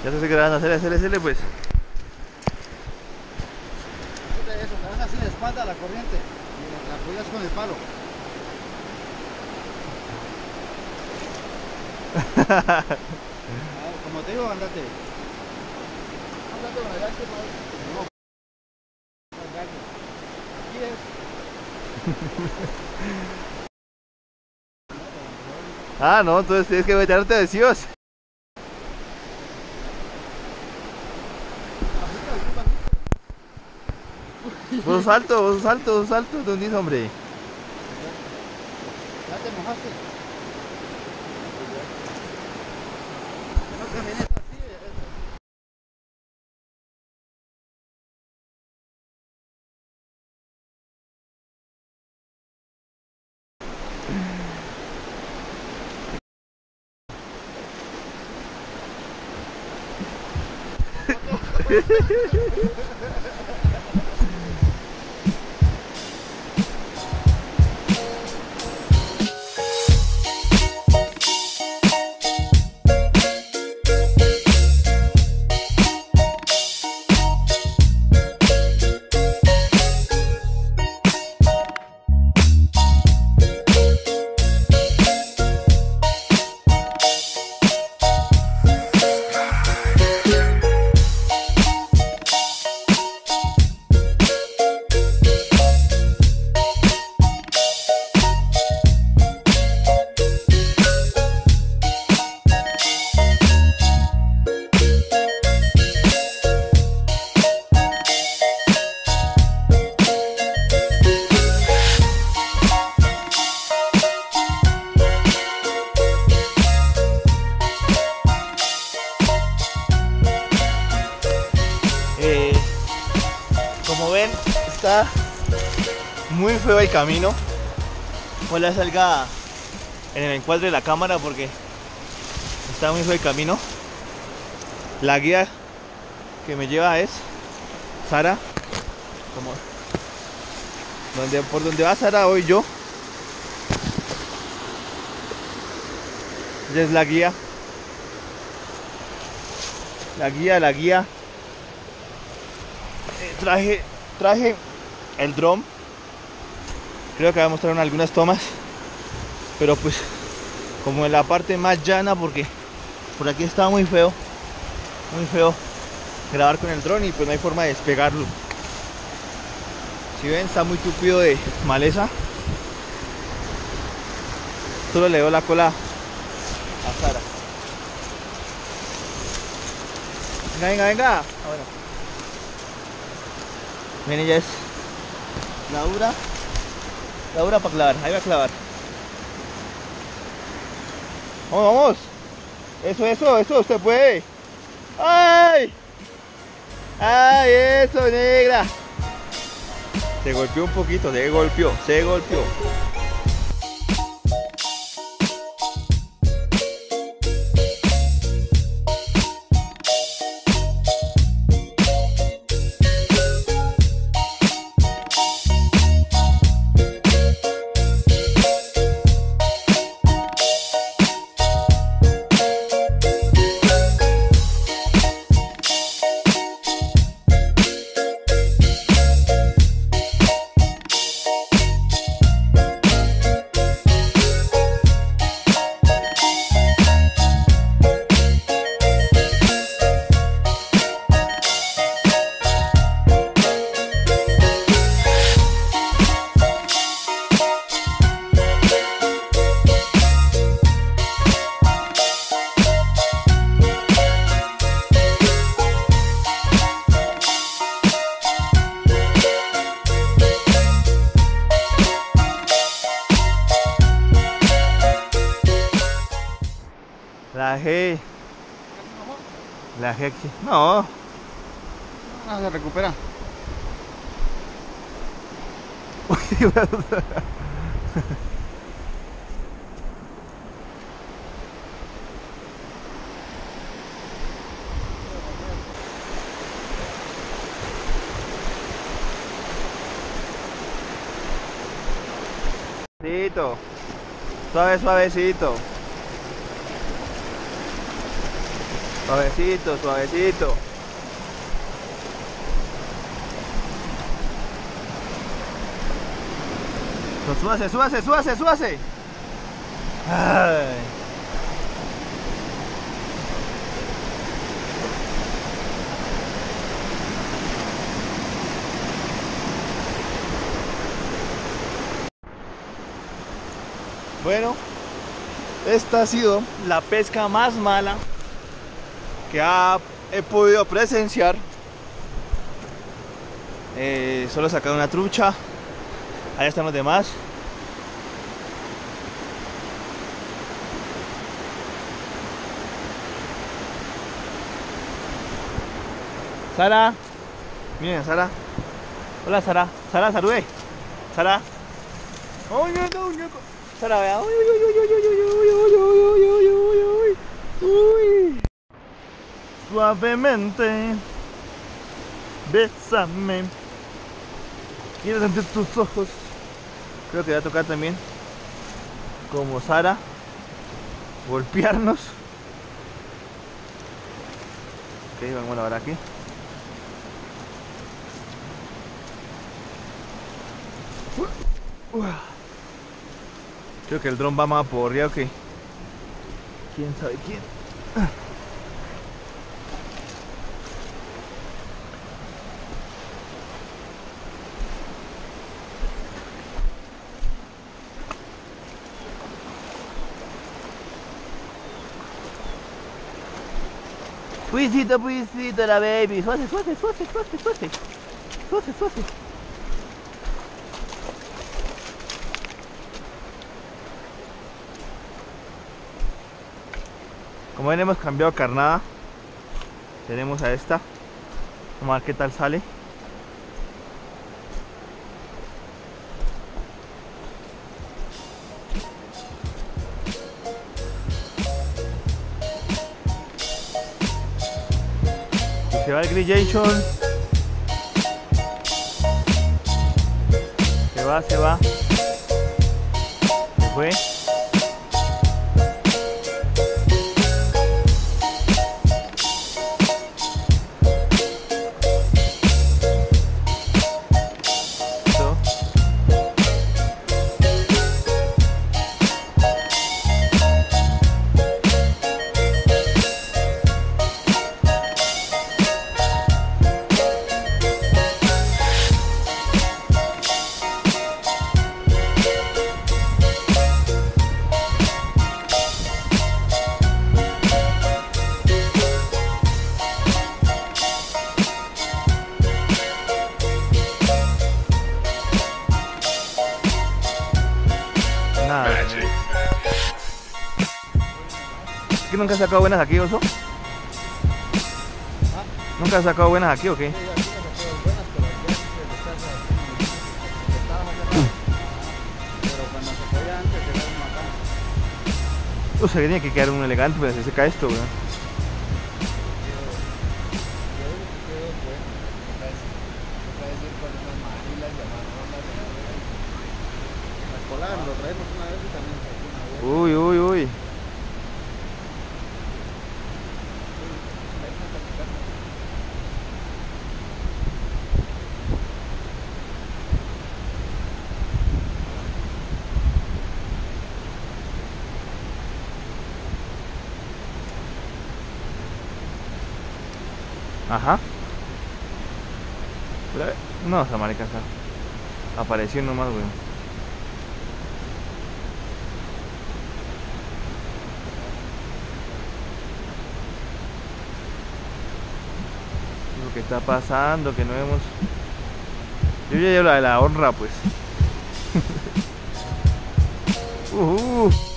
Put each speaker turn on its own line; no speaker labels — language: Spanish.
Ya te estoy grabando, hacele pues.
Eso, te vas así de espalda a la corriente y la apoyas con el palo. Como te digo, andate. Andate con el gancho, no. Aquí es.
Ah, no, entonces tienes que meterte de Dios. Vos salto, ¿dónde dices, hombre?
Ya te mojaste. No camines así.
Como ven, está muy feo el camino. Ojalá salga en el encuadre de la cámara porque está muy feo el camino. La guía que me lleva es Sara. Por donde va Sara voy yo. Ella es la guía. La guía. Traje el dron. Creo que voy a mostrar algunas tomas. Pero pues como en la parte más llana, porque por aquí está muy feo grabar con el dron y pues no hay forma de despegarlo. Si ven, está muy tupido de maleza. Solo le doy la cola a Sara. Venga. Ah, bueno. Ven, ella es la dura para clavar. Ahí va a clavar. Vamos. Eso, usted puede. ¡Ay! Eso, negra. Se golpeó un poquito, se golpeó. La G aquí. No.
Ah, se recupera.
Suavecito. Suavecito, suavecito. No, súbase, súbase, súbase, súbase. Ay. Bueno, esta ha sido la pesca más mala que he podido presenciar. Solo sacar una trucha. Allá están los demás. Sara, miren, Sara. Hola, Sara. Sara, salude. Sara. Sara, vea. Uy. Suavemente. Bésame. Quiero sentir tus ojos. Creo que va a tocar también, como Sara, golpearnos. Ok, vamos a lavar aquí. Creo que el dron va más por arriba, ok. ¿Quién sabe quién? Puisito, puisito, la baby. Suave, suave, suave, suave, suave. Suave, suave. Como ven, hemos cambiado carnada. Tenemos a esta. Vamos a ver qué tal sale. Se va el grillation. Se va, se va. Se fue. Listo. Nada. ¿Es que nunca has sacado buenas aquí, Oso? ¿Nunca has sacado buenas aquí o qué?
Sí, aquí me saqué buenas, pero ya estaba más cerrado. Pero cuando se podía antes era un matón.
O sea, que tiene que quedar un elegante, pues así se cae esto, weón.
Yo digo que quedó bueno. Otra vez ir con unas marilas y amarronas. Las polar lo traemos una vez y también saqué una buena.
Uy, uy, uy. Ajá. No, esa marica apareció nomás, weón. Lo que está pasando, que no vemos. Yo ya llevo la de la honra, pues.